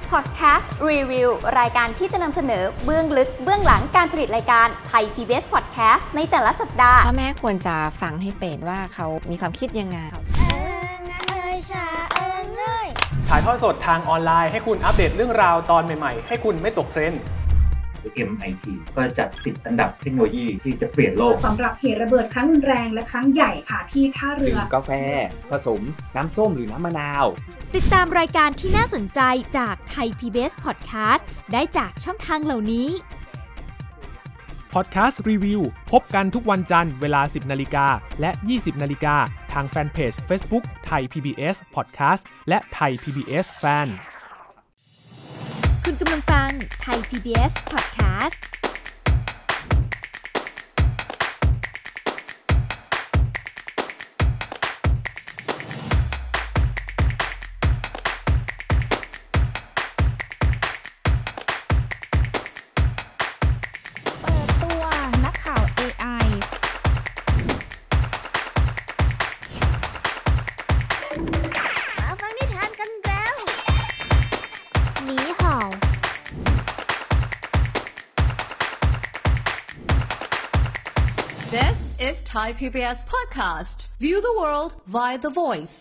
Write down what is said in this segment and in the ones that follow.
Podcast Review รายการที่จะนำเสนอเบื้องลึกเบื้องหลังการผลิตรายการไทย PBS Podcast ในแต่ละสัปดาห์พ่อแม่ควรจะฟังให้เป็นว่าเขามีความคิดยังไงถ่ายทอดสดทางออนไลน์ให้คุณอัปเดตเรื่องราวตอนใหม่ๆให้คุณไม่ตกเทรนด์ MIT ก็จัด10 อันดับเทคโนโลยีที่จะเปลี่ยนโลกสำหรับเหตุระเบิดครั้งรุนแรงและครั้งใหญ่ค่ะที่ท่าเรือกาแฟผสมน้ำส้มหรือน้ำมะนาวติดตามรายการที่น่าสนใจจากไทย PBS Podcast ได้จากช่องทางเหล่านี้ Podcast Review พบกันทุกวันจันทร์เวลา 10 นาฬิกาและ 20 นาฬิกาทางแฟนเพจ Facebook ไทย PBS Podcast และไทย PBS Fan คุณกำลังฟังไทย PBS Podcast This is Thai PBS Podcast. View the world via the voice.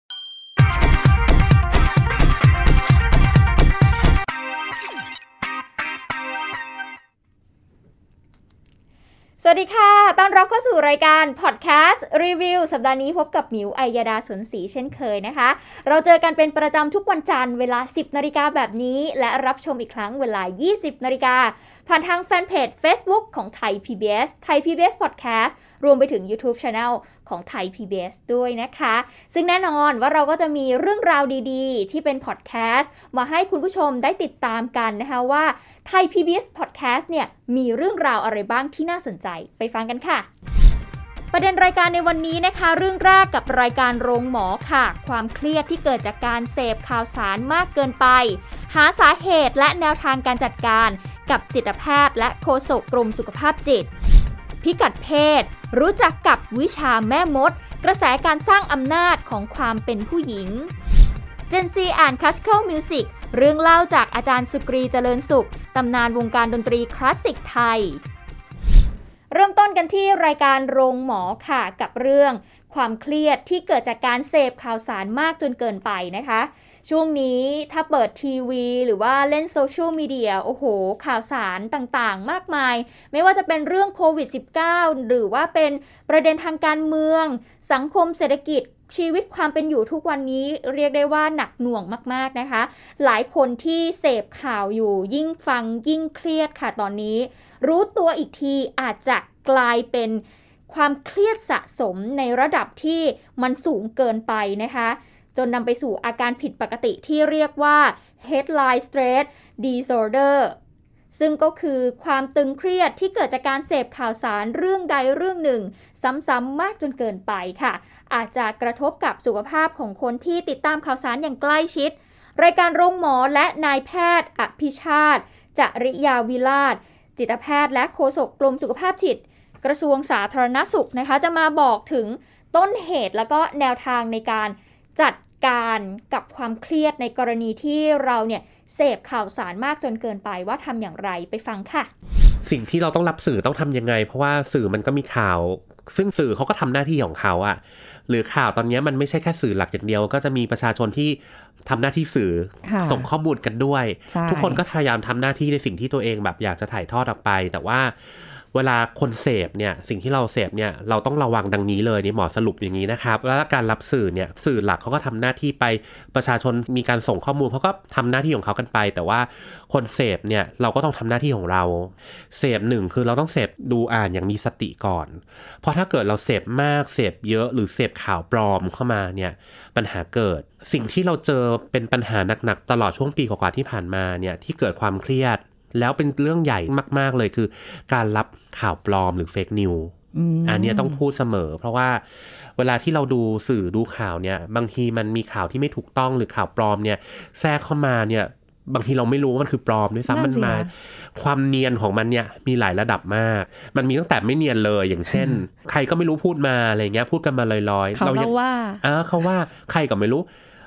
สวัสดีค่ะต้อนรับเข้าสู่รายการ Podcast Review สัปดาห์นี้พบกับหมิว อัยดา สนศรีเช่นเคยนะคะเราเจอกันเป็นประจำทุกวันจันทร์เวลา 10 นาฬิกาแบบนี้และรับชมอีกครั้งเวลา 20 นาฬิกาผ่านทางแฟนเพจ Facebook ของไทย PBS ไทย PBS Podcast รวมไปถึง YouTube Channel ของไทย PBS ด้วยนะคะซึ่งแน่นอนว่าเราก็จะมีเรื่องราวดีๆที่เป็นพอดแคสต์มาให้คุณผู้ชมได้ติดตามกันนะคะว่าไทย PBS Podcast เนี่ยมีเรื่องราวอะไรบ้างที่น่าสนใจไปฟังกันค่ะประเด็นรายการในวันนี้นะคะเรื่องแรกกับรายการโรงหมอค่ะความเครียดที่เกิดจากการเสพข่าวสารมากเกินไปหาสาเหตุและแนวทางการจัดการกับจิตแพทย์และโฆษกกรมสุขภาพจิตพิกัดเพศรู้จักกับวิชาแม่มดกระแสการสร้างอำนาจของความเป็นผู้หญิง Gen Z อ่าน Classical Music เรื่องเล่าจากอาจารย์สุกรีเจริญสุขตำนานวงการดนตรีคลาสสิกไทยเริ่มต้นกันที่รายการโรงหมอค่ะกับเรื่องความเครียดที่เกิดจากการเสพข่าวสารมากจนเกินไปนะคะช่วงนี้ถ้าเปิดทีวีหรือว่าเล่นโซเชียลมีเดียโอ้โหข่าวสารต่างๆมากมายไม่ว่าจะเป็นเรื่องโควิด -19 หรือว่าเป็นประเด็นทางการเมืองสังคมเศรษฐกิจชีวิตความเป็นอยู่ทุกวันนี้เรียกได้ว่าหนักหน่วงมากๆนะคะหลายคนที่เสพข่าวอยู่ยิ่งฟังยิ่งเครียดค่ะตอนนี้รู้ตัวอีกทีอาจจะกลายเป็นความเครียดสะสมในระดับที่มันสูงเกินไปนะคะจนนำไปสู่อาการผิดปกติที่เรียกว่า headline stress disorder ซึ่งก็คือความตึงเครียดที่เกิดจากการเสพข่าวสารเรื่องใดเรื่องหนึ่งซ้ำๆมากจนเกินไปค่ะอาจจะกระทบกับสุขภาพของคนที่ติดตามข่าวสารอย่างใกล้ชิดรายการโรงหมอและนายแพทย์อภิชาติจริยาวิราชจิตแพทย์และโฆษกกรมสุขภาพจิตกระทรวงสาธารณสุขนะคะจะมาบอกถึงต้นเหตุแล้วก็แนวทางในการจัดการกับความเครียดในกรณีที่เราเนี่ยเสพข่าวสารมากจนเกินไปว่าทำอย่างไรไปฟังค่ะสิ่งที่เราต้องรับสื่อต้องทำยังไงเพราะว่าสื่อมันก็มีข่าวซึ่งสื่อเขาก็ทำหน้าที่ของเขาอะหรือข่าวตอนนี้มันไม่ใช่แค่สื่อหลักอย่างเดียวก็จะมีประชาชนที่ทำหน้าที่สื่อส่งข้อมูลกันด้วยทุกคนก็พยายามทำหน้าที่ในสิ่งที่ตัวเองแบบอยากจะถ่ายทอดออกไปแต่ว่าเวลาคนเสพเนี่ยสิ่งที่เราเสพเนี่ยเราต้องระวังดังนี้เลยนี่หมอสรุปอย่างนี้นะครับแล้วการรับสื่อเนี่ยสื่อหลักเขาก็ทำหน้าที่ไปประชาชนมีการส่งข้อมูลเขาก็ทำหน้าที่ของเขากันไปแต่ว่าคนเสพเนี่ยเราก็ต้องทำหน้าที่ของเราเสพหนึ่งคือเราต้องเสพดูอ่านอย่างมีสติก่อนเพราะถ้าเกิดเราเสพมากเสพเยอะหรือเสพข่าวปลอมเข้ามาเนี่ยปัญหาเกิดสิ่งที่เราเจอเป็นปัญหาหนักๆตลอดช่วงปีกว่าๆที่ผ่านมาเนี่ยที่เกิดความเครียดแล้วเป็นเรื่องใหญ่มากๆเลยคือการรับข่าวปลอมหรือเฟกนิวอันนี้ต้องพูดเสมอเพราะว่าเวลาที่เราดูสื่อดูข่าวเนี่ยบางทีมันมีข่าวที่ไม่ถูกต้องหรือข่าวปลอมเนี่ยแทรกเข้ามาเนี่ยบางทีเราไม่รู้ว่ามันคือปลอมด้วยซ้ำมันมาความเนียนของมันเนี่ยมีหลายระดับมากมันมีตั้งแต่ไม่เนียนเลยอย่างเช่นใครก็ไม่รู้พูดมาอะไรเงี้ยพูดกันมาลอยๆเราว่าเขาว่าใครก็ไม่รู้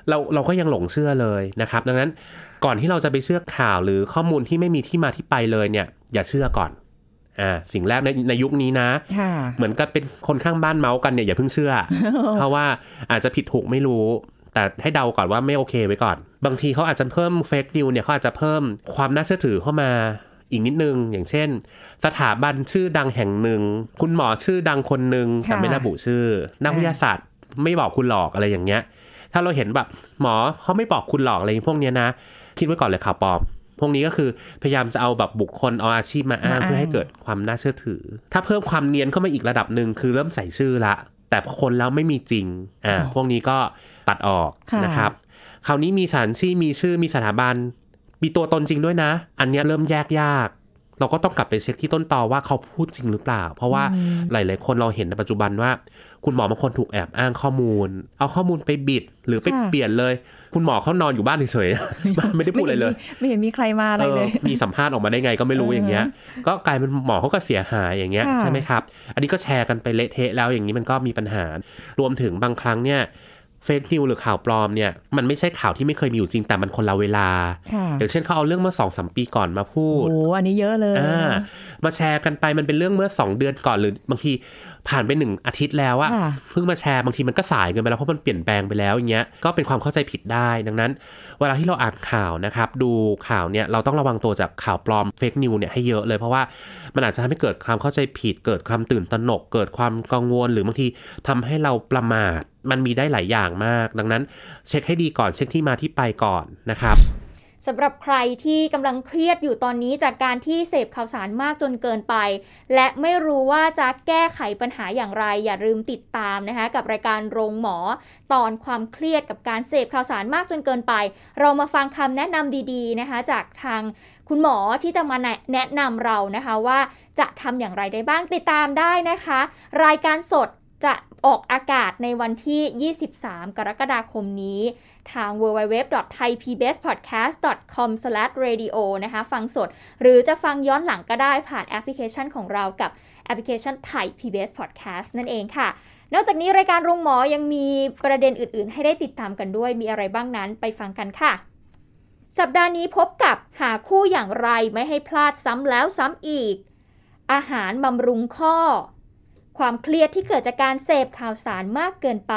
เราก็ยังหลงเชื่อเลยนะครับดังนั้นก่อนที่เราจะไปเชื่อข่าวหรือข้อมูลที่ไม่มีที่มาที่ไปเลยเนี่ยอย่าเชื่อก่อนสิ่งแรกในยุคนี้นะเหมือนกับเป็นคนข้างบ้านเมาส์กันเนี่ยอย่าเพิ่งเชื่อ เพราะว่าอาจจะผิดถูกไม่รู้แต่ให้เดาก่อนว่าไม่โอเคไว้ก่อนบางทีเขาอาจจะเพิ่มเฟกนิวเนี่ยเขาอาจจะเพิ่มความน่าเชื่อถือเข้ามาอีกนิดนึงอย่างเช่นสถาบันชื่อดังแห่งหนึ่งคุณหมอชื่อดังคนหนึ่งแต่ไม่ระบุชื่อนักวิทยาศาสตร์ไม่บอกคุณหลอกอะไรอย่างเงี้ยถ้าเราเห็นแบบหมอเขาไม่บอกคุณหลอกอะไรพวกนี้นะคิดไว้ก่อนเลยข่าวปลอมพวกนี้ก็คือพยายามจะเอาแบบบุคคลเอาอาชีพมาอ้างเพื่อให้เกิดความน่าเชื่อถือถ้าเพิ่มความเนียนเข้ามาอีกระดับนึงคือเริ่มใส่ชื่อละแต่พอคนแล้วไม่มีจริงพวกนี้ก็ตัดออกนะครับคราวนี้มีสถานที่มีชื่อมีสถาบันมีตัวตนจริงด้วยนะอันนี้เริ่มแยกยากเราก็ต้องกลับไปเช็คที่ต้นตอว่าเขาพูดจริงหรือเปล่าเพราะว่าหลายๆคนเราเห็นในปัจจุบันว่าคุณหมอบางคนถูกแอบอ้างข้อมูลเอาข้อมูลไปบิดหรือไปเปลี่ยนเลยคุณหมอเขานอนอยู่บ้านเฉยๆไม่ได้พูดอะไรเลยไม่เห็นมีใครมาอะไรเลยมีสัมภาษณ์ออกมาได้ไงก็ไม่รู้อย่างเงี้ยก็กลายเป็นหมอเขาก็เสียหายอย่างเงี้ยใช่ไหมครับอันนี้ก็แชร์กันไปเละเทะแล้วอย่างนี้มันก็มีปัญหารวมถึงบางครั้งเนี่ยเฟคนิวหรือข่าวปลอมเนี่ยมันไม่ใช่ข่าวที่ไม่เคยมีอยู่จริงแต่มันคนละเวลาอย่างเช่นเขาเอาเรื่องเมื่อ 2-3 ปีก่อนมาพูดโอ้อันนี้เยอะเลยมาแชร์กันไปมันเป็นเรื่องเมื่อ2เดือนก่อนหรือบางทีผ่านไป1อาทิตย์แล้วอะเพิ่งมาแชร์บางทีมันก็สายเกินไปแล้วเพราะมันเปลี่ยนแปลงไปแล้วอย่างเงี้ยก็เป็นความเข้าใจผิดได้ดังนั้นเวลาที่เราอ่านข่าวนะครับดูข่าวเนี่ยเราต้องระวังตัวจากข่าวปลอมเฟคนิวเนี่ยให้เยอะเลยเพราะว่ามันอาจจะทำให้เกิดความเข้าใจผิดเกิดความตื่นตระหนกเกิดความกังวลหรือบางทีทำให้เราประมาทมันมีได้หลายอย่างมากดังนั้นเช็คให้ดีก่อนเช็คที่มาที่ไปก่อนนะครับสำหรับใครที่กำลังเครียดอยู่ตอนนี้จากการที่เสพข่าวสารมากจนเกินไปและไม่รู้ว่าจะแก้ไขปัญหาอย่างไรอย่าลืมติดตามนะคะกับรายการโรงหมอตอนความเครียดกับการเสพข่าวสารมากจนเกินไปเรามาฟังคำแนะนำดีๆนะคะจากทางคุณหมอที่จะมาแนะนำเรานะคะว่าจะทำอย่างไรได้บ้างติดตามได้นะคะรายการสดจะออกอากาศในวันที่23กรกฎาคมนี้ทาง www.thaipbspodcast.com/radio นะคะฟังสดหรือจะฟังย้อนหลังก็ได้ผ่านแอปพลิเคชันของเรากับแอปพลิเคชัน Thai PBS Podcast นั่นเองค่ะนอกจากนี้รายการโรงหมอยังมีประเด็นอื่นๆให้ได้ติดตามกันด้วยมีอะไรบ้างนั้นไปฟังกันค่ะสัปดาห์นี้พบกับหาคู่อย่างไรไม่ให้พลาดซ้ำแล้วซ้ำอีกอาหารบำรุงข้อความเครียดที่เกิดจากการเสพข่าวสารมากเกินไป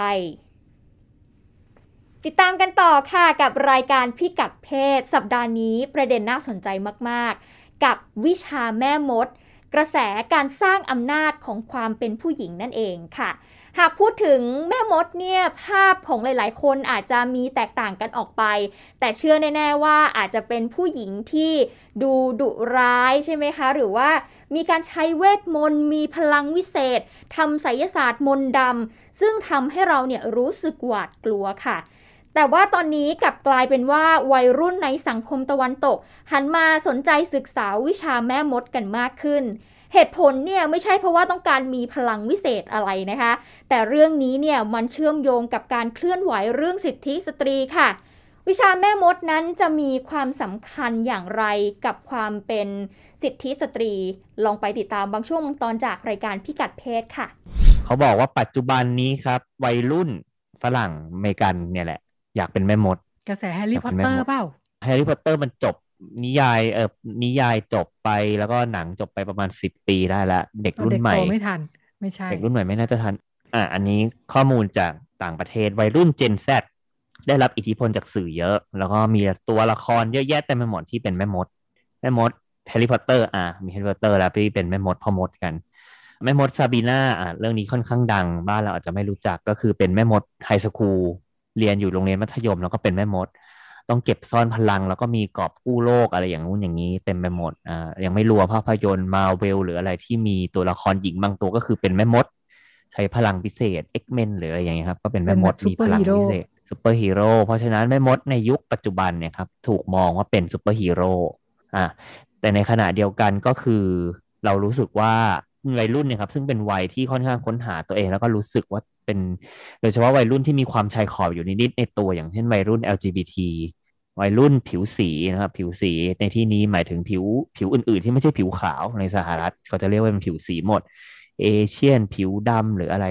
ติดตามกันต่อค่ะกับรายการพิกัดเพศสัปดาห์นี้ประเด็นน่าสนใจมากๆกับวิชาแม่มดกระแสการสร้างอำนาจของความเป็นผู้หญิงนั่นเองค่ะหากพูดถึงแม่มดเนี่ยภาพของหลายๆคนอาจจะมีแตกต่างกันออกไปแต่เชื่อแน่ๆว่าอาจจะเป็นผู้หญิงที่ดูดุร้ายใช่ไหมคะหรือว่ามีการใช้เวทมนต์มีพลังวิเศษทำไสยศาสตร์มนต์ดำซึ่งทำให้เราเนี่ยรู้สึกหวาดกลัวค่ะแต่ว่าตอนนี้กลับกลายเป็นว่าวัยรุ่นในสังคมตะวันตกหันมาสนใจศึกษาวิชาแม่มดกันมากขึ้นเหตุผลเนี่ยไม่ใช่เพราะว่าต้องการมีพลังวิเศษอะไรนะคะแต่เรื่องนี้เนี่ยมันเชื่อมโยงกับการเคลื่อนไหวเรื่องสิทธิสตรีค่ะวิชาแม่มดนั้นจะมีความสำคัญอย่างไรกับความเป็นสิทธิสตรีลองไปติดตามบางช่วงบางตอนจากรายการพิกัดเพศค่ะเขาบอกว่าปัจจุบันนี้ครับวัยรุ่นฝรั่งอเมริกันเนี่ยแหละอยากเป็นแม่มดกระแสแฮร์รี่พอตเตอร์เปล่าแฮร์รี่พอตเตอร์มันจบนิยายจบไปแล้วก็หนังจบไปประมาณ10 ปีได้แล้วเด็กรุ่นใหม่ไม่ทันไม่ใช่เด็กรุ่นใหม่ไม่น่าจะทันอันนี้ข้อมูลจากต่างประเทศวัยรุ่น Gen Z ได้รับอิทธิพลจากสื่อเยอะแล้วก็มีตัวละครเยอะแยะเต็มไปหมดที่เป็นแม่มดแฮร์รี่พอตเตอร์มีแฮร์รี่พอตเตอร์แล้วที่เป็นแม่มดพ่อมดกันแม่มดซาบีน่าเรื่องนี้ค่อนข้างดังบ้านเราอาจจะไม่รู้จักก็คือเป็นแม่มดไฮสคูลเรียนอยู่โรงเรียนมัธยมแล้วก็เป็นแม่มดต้องเก็บซ่อนพลังแล้วก็มีกอบกู้โลกอะไรอย่างนู้นอย่างนี้เต็มไปหมดยังไม่รวมภาพยนตร์มาเวลหรืออะไรที่มีตัวละครหญิงบางตัวก็คือเป็นแม่มดใช้พลังพิเศษ X-Men หรืออะไรอย่างเงี้ยครับก็เป็นแม่มดมีพลังพิเศษซุปเปอร์ฮีโร่เพราะฉะนั้นแม่มดในยุคปัจจุบันเนี่ยครับถูกมองว่าเป็นซุปเปอร์ฮีโร่แต่ในขณะเดียวกันก็คือเรารู้สึกว่าวัยรุ่นเนี่ยครับซึ่งเป็นวัยที่ค่อนข้างค้นหาตัวเองแล้วก็รู้สึกว่าเป็นโดยเฉพาะวัยรุ่นที่มีความชายขอบอยู่นิดๆในตัวอย่างเช่นวัยรุ่น LGBT วัยรุ่นผิวสีนะครับผิวสีในที่นี้หมายถึงผิวอื่นๆที่ไม่ใช่ผิวขาวในสหรัฐเขาจะเรียกว่าเป็นผิวสีหมดเอเชียนผิวดำหรืออะไร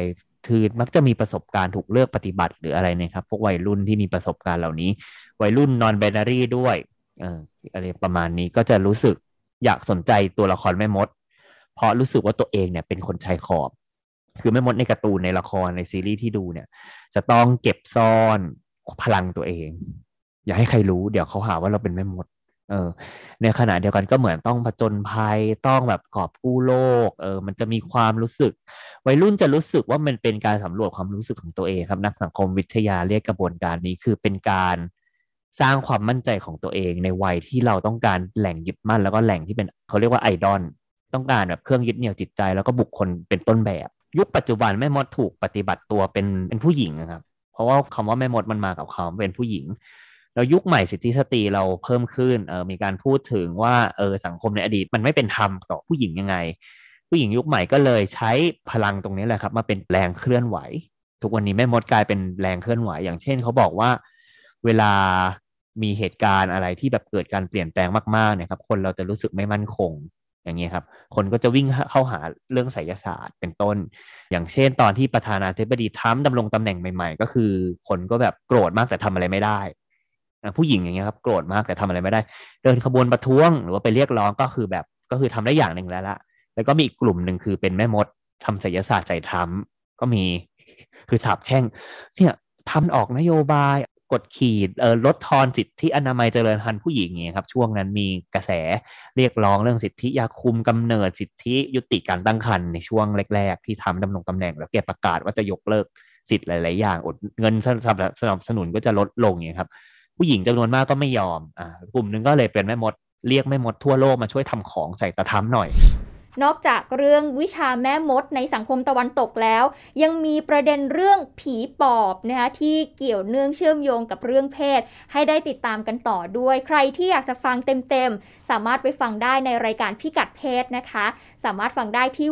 คือมักจะมีประสบการณ์ถูกเลือกปฏิบัติหรืออะไรนะครับพวกวัยรุ่นที่มีประสบการณ์เหล่านี้วัยรุ่น non binary ด้วยอะไรประมาณนี้ก็จะรู้สึกอยากสนใจตัวละครแม่มดเพราะรู้สึกว่าตัวเองเนี่ยเป็นคนชายขอบคือแม่มดในการ์ตูนในละครในซีรีส์ที่ดูเนี่ยจะต้องเก็บซ่อนพลังตัวเองอย่าให้ใครรู้เดี๋ยวเขาหาว่าเราเป็นแม่มดในขณะเดียวกันก็เหมือนต้องผจญภัยต้องแบบกอบกู้โลกมันจะมีความรู้สึกวัยรุ่นจะรู้สึกว่ามันเป็นการสำรวจความรู้สึกของตัวเองครับนักสังคมวิทยาเรียกกระบวนการนี้คือเป็นการสร้างความมั่นใจของตัวเองในวัยที่เราต้องการแหล่งยึดมั่นแล้วก็แหล่งที่เป็นเขาเรียกว่าไอดอลต้องการแบบเครื่องยึดเหนี่ยวจิตใจแล้วก็บุคคลเป็นต้นแบบยุคปัจจุบันแม่มดถูกปฏิบัติตัวเป็นผู้หญิงนะครับเพราะว่าคำว่าแม่มดมันมากับคำเป็นผู้หญิงแล้วยุคใหม่สิทธิสตรีเราเพิ่มขึ้นมีการพูดถึงว่าสังคมในอดีตมันไม่เป็นธรรมต่อผู้หญิงยังไงผู้หญิงยุคใหม่ก็เลยใช้พลังตรงนี้แหละครับมาเป็นแรงเคลื่อนไหวทุกวันนี้แม่มดกลายเป็นแรงเคลื่อนไหวอย่างเช่นเขาบอกว่าเวลามีเหตุการณ์อะไรที่แบบเกิดการเปลี่ยนแปลงมากๆเนี่ยครับคนเราจะรู้สึกไม่มั่นคงอย่างนี้ครับคนก็จะวิ่งเข้าหาเรื่องไสยศาสตร์เป็นต้นอย่างเช่นตอนที่ประธานาธิบดีทรัมป์ดำรงตำแหน่งใหม่ๆก็คือคนก็แบบโกรธมากแต่ทำอะไรไม่ได้ผู้หญิงอย่างเงี้ยครับโกรธมากแต่ทำอะไรไม่ได้เดินขบวนประท้วงหรือว่าไปเรียกร้องก็คือทำได้อย่างหนึ่งแล้วก็มีอีกกลุ่มหนึ่งคือเป็นแม่มดทำไสยศาสตร์ใส่ทรัมป์ก็มีคือสาบแช่งเนี่ยทำออกนโยบายกดขี่ลดทอนสิทธิอนามัยเจริญพันธุ์ผู้หญิงอย่างเงี้ยครับช่วงนั้นมีกระแสเรียกร้องเรื่องสิทธิยาคุมกำเนิดสิทธิยุติการตั้งครรภ์ในช่วงแรกๆที่ทำดำรงตำแหน่งแล้วแกประกาศว่าจะยกเลิกสิทธิ์หลายๆอย่างเงินสนับสนุนก็จะลดลงอย่างเงี้ยครับผู้หญิงจำนวนมากก็ไม่ยอมกลุ่มนึงก็เลยเป็นแม่มดเรียกแม่มดทั่วโลกมาช่วยทำของใส่ตาทำหน่อยนอกจากเรื่องวิชาแม่มดในสังคมตะวันตกแล้วยังมีประเด็นเรื่องผีปอบนะคะที่เกี่ยวเนื่องเชื่อมโยงกับเรื่องเพศให้ได้ติดตามกันต่อด้วยใครที่อยากจะฟังเต็มๆสามารถไปฟังได้ในรายการพิกัดเพศนะคะสามารถฟังได้ที่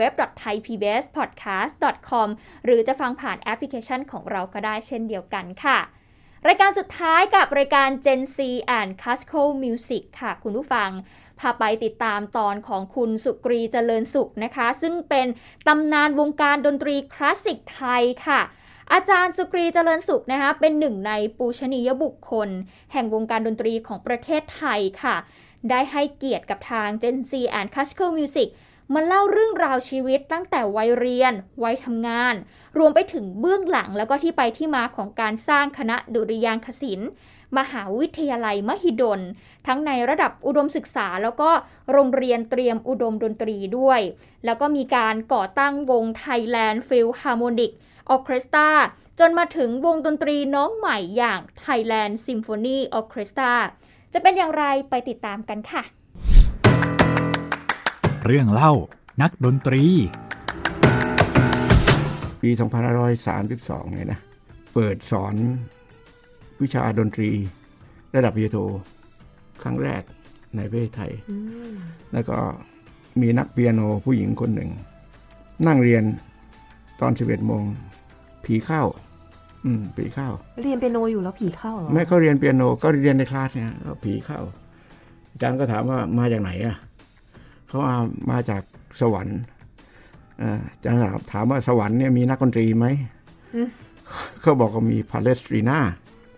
www.thaipbspodcast.com หรือจะฟังผ่านแอปพลิเคชันของเราก็ได้เช่นเดียวกันค่ะรายการสุดท้ายกับรายการ Gen Z and Classical Music ค่ะคุณผู้ฟังพาไปติดตามตอนของคุณสุกรีเจริญสุขนะคะซึ่งเป็นตำนานวงการดนตรีคลาสสิกไทยค่ะอาจารย์สุกรีเจริญสุขนะคะเป็นหนึ่งในปูชนียบุคคลแห่งวงการดนตรีของประเทศไทยค่ะได้ให้เกียรติกับทาง Gen Z and Classical Music มาเล่าเรื่องราวชีวิตตั้งแต่วัยเรียนวัยทำงานรวมไปถึงเบื้องหลังแล้วก็ที่ไปที่มาของการสร้างคณะดุริยางคศิลป์มหาวิทยาลัยมหิดลทั้งในระดับอุดมศึกษาแล้วก็โรงเรียนเตรียมอุดมดนตรีด้วยแล้วก็มีการก่อตั้งวง Thailand Philharmonic Orchestra จนมาถึงวงดนตรีน้องใหม่อย่าง Thailand Symphony Orchestra จะเป็นอย่างไรไปติดตามกันค่ะเรื่องเล่านักดนตรีปี2532เนี่ยนะเปิดสอนวิชาดนตรีระดับปริญญาโทครั้งแรกในประเทศไทยแล้วก็มีนักเปียโนผู้หญิงคนหนึ่งนั่งเรียนตอน 11 โมงผีเข้าผีเข้าเรียนเปียโนอยู่แล้วผีเข้าเหรอไม่เขาเรียนเปียโนก็เรียนในคลาสเนี่ยก็ผีเข้าอาจารย์ก็ถามว่ามาจากไหนอ่ะเขามาจากสวรรค์อาจารย์ถามว่าสวรรค์เนี่ยมีนักดนตรีไหมเขาบอกว่ามีพาเลสตรีนา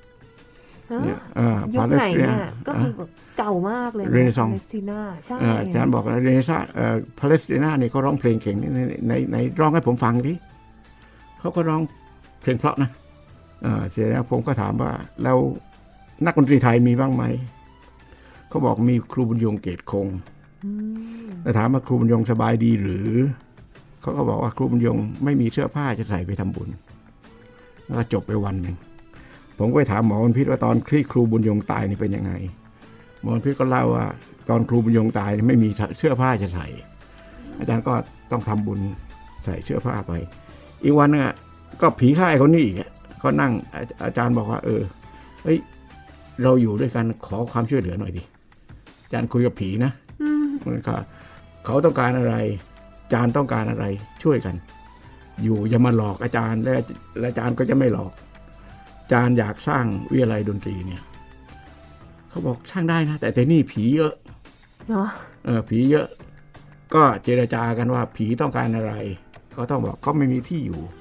ยุคไหนเนี่ยก็คือเก่ามากเลยเรเนซองส์พาเลสตินาใช่อาจารย์บอกเรเนซองส์พาเลสตินาเนี่ยเขาร้องเพลงเก่งในร้องให้ผมฟังดิเขาก็ร้องเพลงเพราะนะเสร็จแล้วผมก็ถามว่าแล้วนักดนตรีไทยมีบ้างไหมเขาบอกมีครูบุญยงเกตคงแล้วถามว่าครูบุญยงสบายดีหรือเขาก็บอกว่าครูบุญยงไม่มีเสื้อผ้าจะใส่ไปทำบุญแล้วก็จบไปวันหนึ่งผมก็ไปถามหมอวันพิษว่าตอนที่ครูบุญยงตายนี่เป็นยังไงหมอวันพิษก็เล่าว่าตอนครูบุญยงตายไม่มีเสื้อผ้าจะใส่อาจารย์ก็ต้องทำบุญใส่เสื้อผ้าไปอีกวันนึงก็ผีเข้าไอ้คนนี้อีกก็นั่งอาจารย์บอกว่าเฮ้ยเราอยู่ด้วยกันขอความช่วยเหลือหน่อยดิอาจารย์คุยกับผีนะมันก็เขาต้องการอะไรอาจารย์ต้องการอะไรช่วยกันอยู่อย่ามาหลอกอาจารย์และอาจารย์ก็จะไม่หลอกอาจารย์อยากสร้างวิทยาลัยดนตรีเนี่ยเขาบอกสร้างได้นะแต่นี่ผีเยอะผีเยอะก็เจรจากันว่าผีต้องการอะไรเขาต้องบอกเขาไม่มีที่อยู่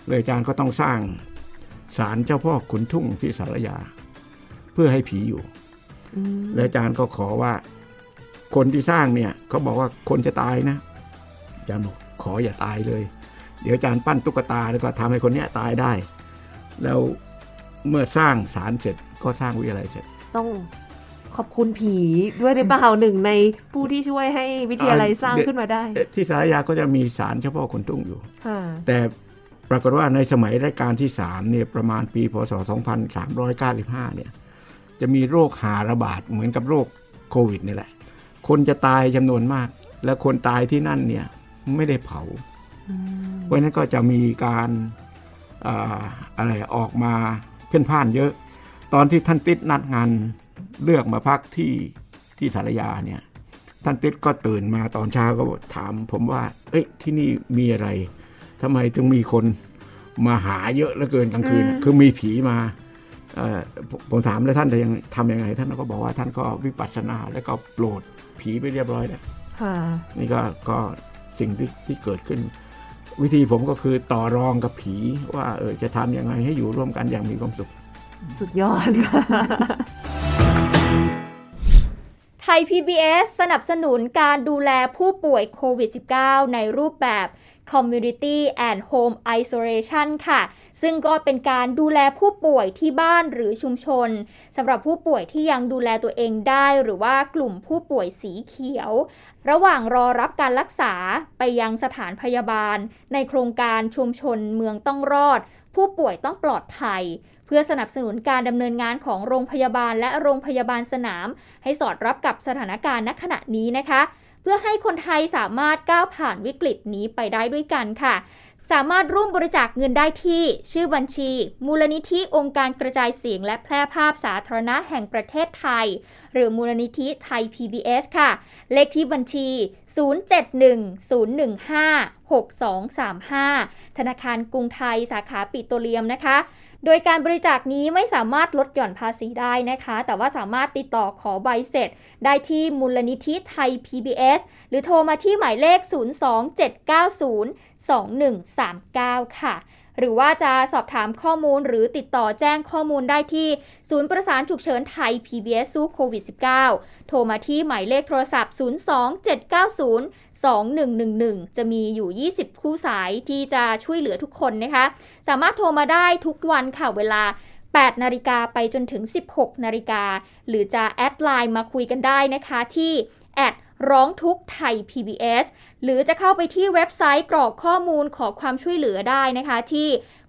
เลยอาจารย์ก็ต้องสร้างศาลเจ้าพ่อขุนทุ่งที่สารยาเพื่อให้ผีอยู่แล้วอาจารย์ก็ขอว่าคนที่สร้างเนี่ยเขาบอกว่าคนจะตายนะอาจารย์บอกขออย่าตายเลยเดี๋ยวอาจารย์ปั้นตุ๊กตาแล้วก็ทำให้คนเนี้ยตายได้แล้วเมื่อสร้างศาลเสร็จก็สร้างวิทยาลัยเสร็จต้องขอบคุณผีด้วยหรือเปล่าหนึ่งในผู้ที่ช่วยให้วิทยาลัยสร้างขึ้นมาได้ที่สารยาก็จะมีศาลเฉพาะขุนทุ่งอยู่แต่ปรากฏว่าในสมัยรัชกาลที่3เนี่ยประมาณปีพศ2395เนี่ยจะมีโรคหาระบาดเหมือนกับโรคโควิดนี่แหละคนจะตายจำนวนมากและคนตายที่นั่นเนี่ยไม่ได้เผาเพราะนั้นก็จะมีการอะไรออกมาเพ่นพ่านเยอะตอนที่ท่านติดนัดงานเลือกมาพักที่สารยาเนี่ยท่านติดก็ตื่นมาตอนเช้าก็ถามผมว่าเอ้ยที่นี่มีอะไรทำไมถึงมีคนมาหาเยอะเหลือเกินกลางคืนคือมีผีมาผมถามแล้วท่านจะยังทำยังไงท่านก็บอกว่าท่านก็วิปัสสนาแล้วก็โปรดผีไปเรียบร้อยแล้วนี่ก็สิ่งที่เกิดขึ้นวิธีผมก็คือต่อรองกับผีว่าจะทำยังไงให้อยู่ร่วมกันอย่างมีความสุขสุดยอดค่ะไทย PBS สนับสนุนการดูแลผู้ป่วยโควิด -19 ในรูปแบบ Community and Home Isolation ค่ะซึ่งก็เป็นการดูแลผู้ป่วยที่บ้านหรือชุมชนสำหรับผู้ป่วยที่ยังดูแลตัวเองได้หรือว่ากลุ่มผู้ป่วยสีเขียวระหว่างรอรับการรักษาไปยังสถานพยาบาลในโครงการชุมชนเมืองต้องรอดผู้ป่วยต้องปลอดภัยเพื่อสนับสนุนการดำเนินงานของโรงพยาบาลและโรงพยาบาลสนามให้สอดรับกับสถานการณ์ณขณะนี้นะคะเพื่อให้คนไทยสามารถก้าวผ่านวิกฤตนี้ไปได้ด้วยกันค่ะสามารถร่วมบริจาคเงินได้ที่ชื่อบัญชีมูลนิธิองค์การกระจายเสียงและแพร่ภาพสาธารณะแห่งประเทศไทยหรือมูลนิธิไทย PBS ค่ะเลขที่บัญชี0710156235ธนาคารกรุงไทยสาขาปิโตรเลียมนะคะโดยการบริจาคนี้ไม่สามารถลดหย่อนภาษีได้นะคะแต่ว่าสามารถติดต่อขอใบเสร็จได้ที่มูลนิธิไทย PBS หรือโทรมาที่หมายเลข027902139ค่ะหรือว่าจะสอบถามข้อมูลหรือติดต่อแจ้งข้อมูลได้ที่ศูนย์ประสานฉุกเฉินไทย PBS สู้โควิด -19 โทรมาที่หมายเลขโทรศัพท์027902111จะมีอยู่20คู่สายที่จะช่วยเหลือทุกคนนะคะสามารถโทรมาได้ทุกวันค่ะเวลา 8 นาฬิกาไปจนถึง 16 นาฬิกาหรือจะแอดไลน์มาคุยกันได้นะคะที่ร้องทุกข์ไทย PBS หรือจะเข้าไปที่เว็บไซต์กรอกข้อมูลขอความช่วยเหลือได้นะคะที่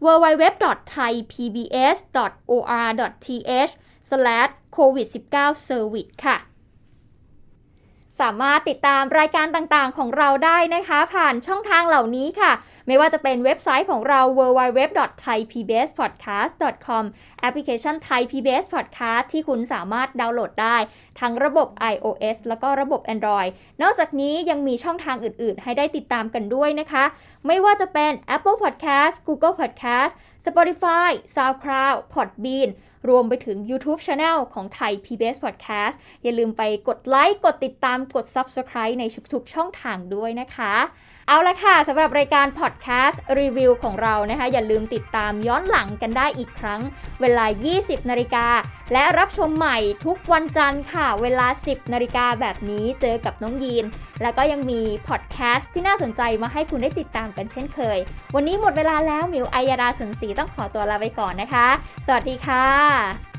www.thaipbs.or.th/covid19service ค่ะสามารถติดตามรายการต่างๆของเราได้นะคะผ่านช่องทางเหล่านี้ค่ะไม่ว่าจะเป็นเว็บไซต์ของเรา www.thaipbspodcast.com แอปพลิเคชัน Thai PBS Podcast ที่คุณสามารถดาวน์โหลดได้ทั้งระบบ iOS แล้วก็ระบบ Android นอกจากนี้ยังมีช่องทางอื่นๆให้ได้ติดตามกันด้วยนะคะไม่ว่าจะเป็น Apple Podcast Google Podcast Spotify SoundCloud Podbeanรวมไปถึง YouTube Channel ของ Thai PBS Podcast อย่าลืมไปกดไลค์กดติดตามกด Subscribe ในทุกๆช่องทางด้วยนะคะเอาละค่ะสำหรับรายการ Podcast รีวิวของเรานะคะอย่าลืมติดตามย้อนหลังกันได้อีกครั้งเวลา 20 นาฬิกาและรับชมใหม่ทุกวันจันทร์ค่ะเวลา 10 นาฬิกาแบบนี้เจอกับน้องยีนแล้วก็ยังมี Podcast ที่น่าสนใจมาให้คุณได้ติดตามกันเช่นเคยวันนี้หมดเวลาแล้วมิวอัยยดาสนศรีต้องขอตัวลาไปก่อนนะคะสวัสดีค่ะ